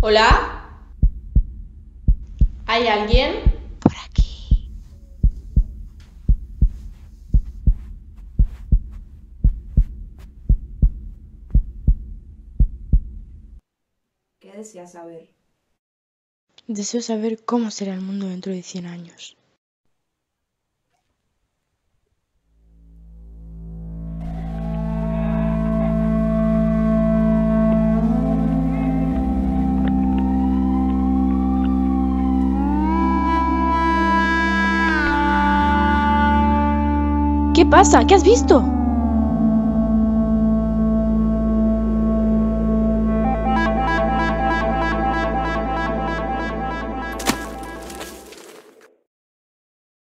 ¿Hola? ¿Hay alguien? Por aquí. ¿Qué deseas saber? Deseo saber cómo será el mundo dentro de 100 años. ¿Qué pasa? ¿Qué has visto?